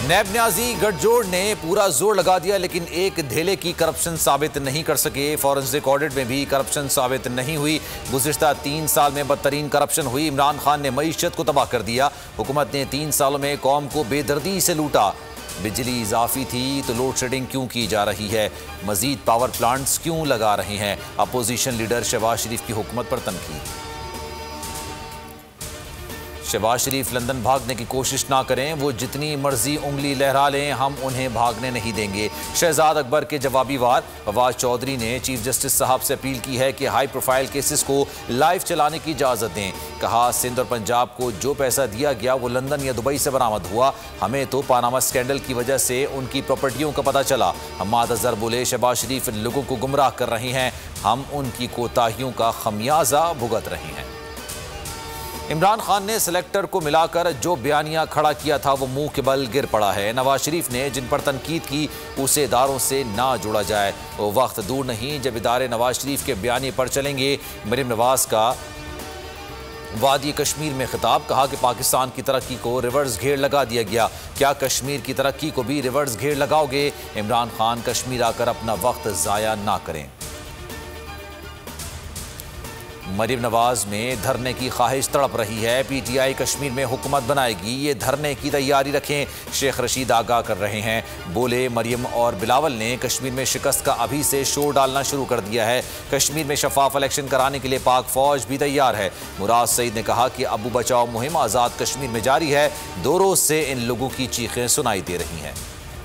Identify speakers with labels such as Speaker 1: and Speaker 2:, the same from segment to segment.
Speaker 1: नैब न्याजी गठजोड़ ने पूरा जोर लगा दिया, लेकिन एक धेले की करप्शन साबित नहीं कर सके। फॉरेंसिक ऑडिट में भी करप्शन साबित नहीं हुई। गुज़िश्ता 3 साल में बदतरीन करप्शन हुई। इमरान खान ने मईशत को तबाह कर दिया। हुकूमत ने 3 सालों में कौम को बेदर्दी से लूटा। बिजली इजाफी थी तो लोड शेडिंग क्यों की जा रही है? मजीद पावर प्लांट्स क्यों लगा रहे हैं? अपोजिशन लीडर शहबाज शरीफ की हुकूमत पर तनकीद। शहबाज शरीफ लंदन भागने की कोशिश ना करें, वो जितनी मर्जी उंगली लहरा लें, हम उन्हें भागने नहीं देंगे। शहजाद अकबर के जवाबी वार। फवाद चौधरी ने चीफ जस्टिस साहब से अपील की है कि हाई प्रोफाइल केसेस को लाइव चलाने की इजाज़त दें। कहा, सिंध और पंजाब को जो पैसा दिया गया वो लंदन या दुबई से बरामद हुआ। हमें तो पानामा स्कैंडल की वजह से उनकी प्रॉपर्टियों का पता चला। हम्माद अजहर बोले, शहबाज शरीफ लोगों को गुमराह कर रहे हैं, हम उनकी कोताहियों का खमियाजा भुगत रहे हैं। इमरान खान ने सेलेक्टर को मिलाकर जो बयानिया खड़ा किया था वो मुंह के बल गिर पड़ा है। नवाज शरीफ ने जिन पर तनकीद की उसे इदारों से ना जोड़ा जाए। वो वक्त दूर नहीं जब इदारे नवाज शरीफ के बयानी पर चलेंगे। मरीम नवाज का वादी कश्मीर में खिताब। कहा कि पाकिस्तान की तरक्की को रिवर्स घेर लगा दिया गया। क्या कश्मीर की तरक्की को भी रिवर्स घेर लगाओगे? इमरान खान कश्मीर आकर अपना वक्त ज़ाया ना करें। मरीम नवाज में धरने की ख्वाहिश तड़प रही है। पीटीआई कश्मीर में हुकूमत बनाएगी, ये धरने की तैयारी रखें। शेख रशीद आगाह कर रहे हैं। बोले, मरियम और बिलावल ने कश्मीर में शिकस्त का अभी से शोर डालना शुरू कर दिया है। कश्मीर में शफाफ इलेक्शन कराने के लिए पाक फौज भी तैयार है। मुराद सईद ने कहा कि अबू बचाओ मुहिम आज़ाद कश्मीर में जारी है। 2 रोज से इन लोगों की चीखें सुनाई दे रही हैं।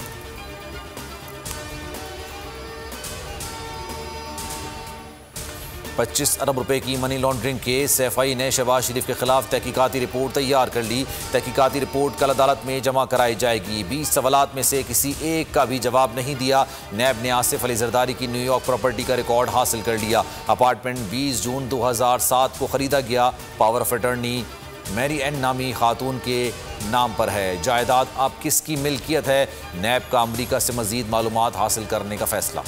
Speaker 1: $25 अरब की मनी लॉन्ड्रिंग केस। एफआई ने शहबाज शरीफ के खिलाफ तहकीकाती रिपोर्ट तैयार कर ली। तहकीकाती रिपोर्ट कल अदालत में जमा कराई जाएगी। 20 सवालात में से किसी एक का भी जवाब नहीं दिया। नैब ने आसिफ अली जरदारी की न्यूयॉर्क प्रॉपर्टी का रिकॉर्ड हासिल कर लिया। अपार्टमेंट 20 जून 2007 को खरीदा गया। Power of attorney Mary Ann नामी खातून के नाम पर है। जायदाद अब किसकी मिल्कियत है? नैब का अमरीका से मजीद मालूमात हासिल करने का फैसला।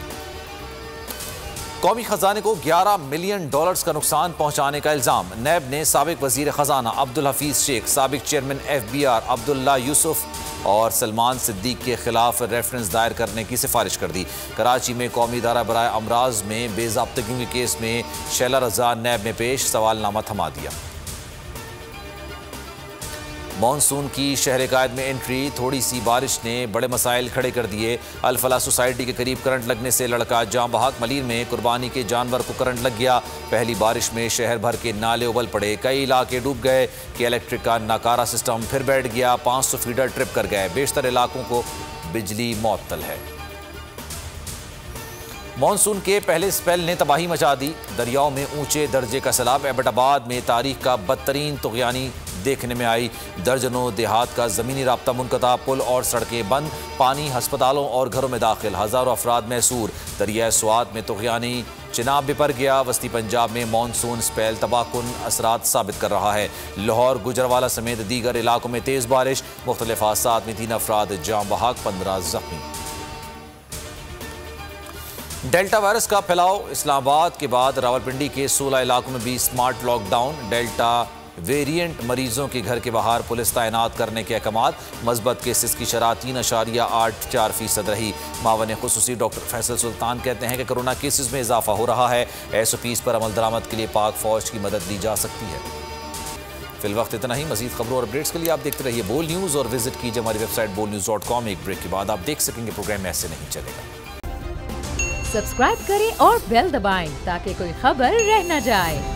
Speaker 1: कौमी खजाने को $11 मिलियन का नुकसान पहुंचाने का इल्जाम। नैब ने साबिक वजीर खजाना अब्दुल हफीज शेख, साबिक चेयरमैन FBI अब्दुल्ला यूसुफ और सलमान सिद्दीक के खिलाफ रेफरेंस दायर करने की सिफारिश कर दी। कराची में कौमी इदारा बराए अमराज में बेज़ाब्तगियों के केस में शैला रजा नैब में पेश, सवालनामा थमा दिया। मॉनसून की शहर कायद में एंट्री। थोड़ी सी बारिश ने बड़े मसाइल खड़े कर दिए। अल-फलाह सोसाइटी के करीब करंट लगने से लड़का जाँ बहक। मलीर में कुर्बानी के जानवर को करंट लग गया। पहली बारिश में शहर भर के नाले उबल पड़े, कई इलाके डूब गए। कि इलेक्ट्रिक का नाकारा सिस्टम फिर बैठ गया। 500 फीडर ट्रिप कर गए। बेशतर इलाकों को बिजली मुअत्तल है। मॉनसून के पहले स्पेल ने तबाही मचा दी। दरियाओं में ऊंचे दर्जे का सैलाब। एबटाबाद में तारीख का बदतरीन तुग़यानी देखने में आई। दर्जनों देहात का ज़मीनी राब्ता मुनक़ता, पुल और सड़कें बंद। पानी हस्पतालों और घरों में दाखिल, हज़ारों अफराद महसूर। दरिया स्वात में तुग़यानी चिनाब बिपर गया। वस्ती पंजाब में मॉनसून स्पेल तबाहकुन असरात साबित कर रहा है। लाहौर, गुजरवाला समेत दीगर इलाकों में तेज़ बारिश। मुख्तलिफ हादसात में 3 अफराद जाँ बहक, 15 जख्मी। डेल्टा वायरस का फैलाव। इस्लामाबाद के बाद रावलपिंडी के 16 इलाकों में भी स्मार्ट लॉकडाउन। डेल्टा वेरिएंट मरीजों के घर के बाहर पुलिस तैनात करने के अहकामात। मस्बत केसेस की शरह 3.84% रही। मावन खुसूसी डॉक्टर फैसल सुल्तान कहते हैं कि कोरोना केसेस में इजाफा हो रहा है। SOPs पर अमल दरामद के लिए पाक फौज की मदद ली जा सकती है। फिलवक्त इतना ही। मजीद खबरों और अपडेट्स के लिए आप देखते रहिए बोल न्यूज़ और विजिट कीजिए हमारी वेबसाइट bolnews.com। एक ब्रेक के बाद आप देख सकेंगे प्रोग्राम ऐसे नहीं चलेगा।
Speaker 2: सब्सक्राइब करें और बेल दबाएं ताकि कोई खबर रह न जाए।